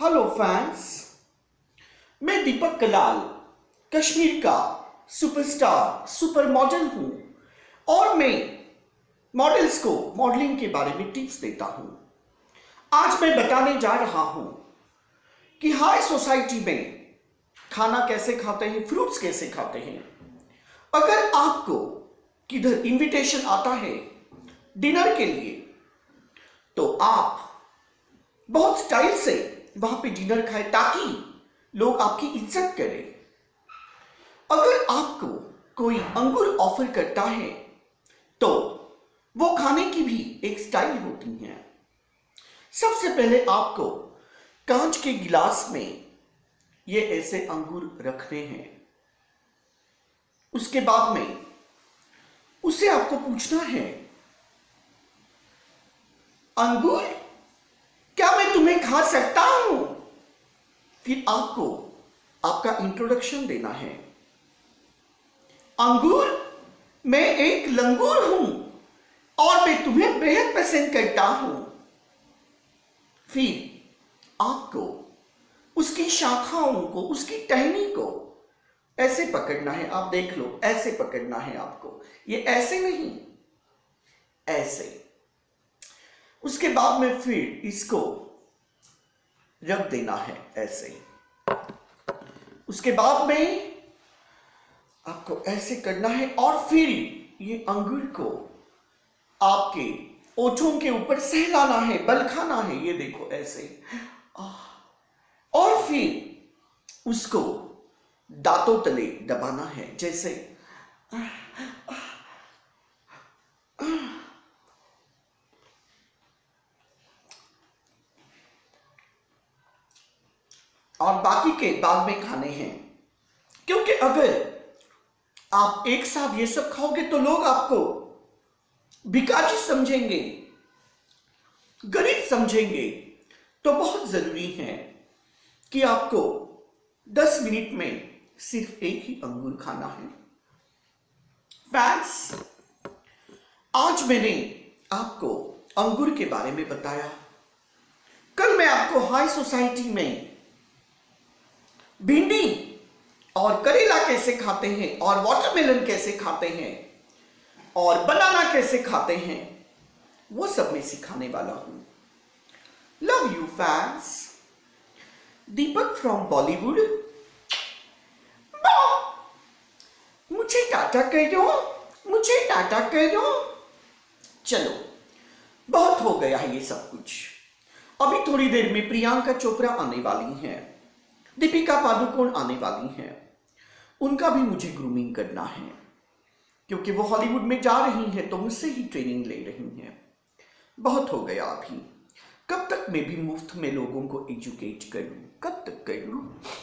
Hello fans, मैं दीपक कलाल कश्मीर का superstar super model हूं और मैं मॉडल्स को मॉडलिंग के बारे में टिप्स देता हूं। आज मैं बताने जा रहा हूं कि हाई सोसाइटी में खाना कैसे खाते हैं, फ्रूट्स कैसे खाते हैं। अगर आपको किधर इनविटेशन आता है डिनर के लिए तो आप बहुत स्टाइल से वहां पे डिनर खाएं ताकि लोग आपकी इज्जत करें। अगर आपको कोई अंगूर ऑफर करता है तो वो खाने की भी एक स्टाइल होती है। सबसे पहले आपको कांच के गिलास में ये ऐसे अंगूर रखने हैं। उसके बाद में उसे आपको पूछना है, अंगूर क्या मैं तुम्हें खा सकता हूं? फिर आपको आपका इंट्रोडक्शन देना है, अंगूर मैं एक लंगूर हूं और मैं तुम्हें बेहद पसंद करता हूं। फिर आपको उसकी शाखाओं को, उसकी टहनी को ऐसे पकड़ना है। आप देख लो, ऐसे पकड़ना है आपको, ये ऐसे नहीं, ऐसे। उसके बाद में फिर इसको रख देना है ऐसे। उसके बाद में आपको ऐसे करना है और फिर ये अंगूर को आपके ओठों के ऊपर सहलाना है, बलखाना है, ये देखो ऐसे। और फिर उसको दांतों तले दबाना है जैसे। और बाकी के बाद में खाने हैं, क्योंकि अगर आप एक साथ ये सब खाओगे तो लोग आपको भिखारी समझेंगे, गरीब समझेंगे। तो बहुत जरूरी है कि आपको 10 मिनट में सिर्फ एक ही अंगूर खाना है। फैंस, आज मैंने आपको अंगूर के बारे में बताया। कल मैं आपको हाई सोसाइटी में भिंडी और करेला कैसे खाते हैं और वाटरमेलन कैसे खाते हैं और बनाना कैसे खाते हैं, वो सब मैं सिखाने वाला हूं। Love you fans. Deepak from Bollywood. मुझे टाटा कह दो, मुझे टाटा कह दो। चलो, बहुत हो गया है ये सब कुछ। अभी थोड़ी देर में प्रियंका चोपड़ा आने वाली हैं, दीपिका पादुकोण आने वाली हैं। उनका भी मुझे ग्रूमिंग करना है, क्योंकि वो हॉलीवुड में जा रही हैं तो मुझसे ही ट्रेनिंग ले रही हैं। बहुत हो गया अभी। कब तक मैं भी मुफ्त में लोगों को एजुकेट करूं? कब तक करूं?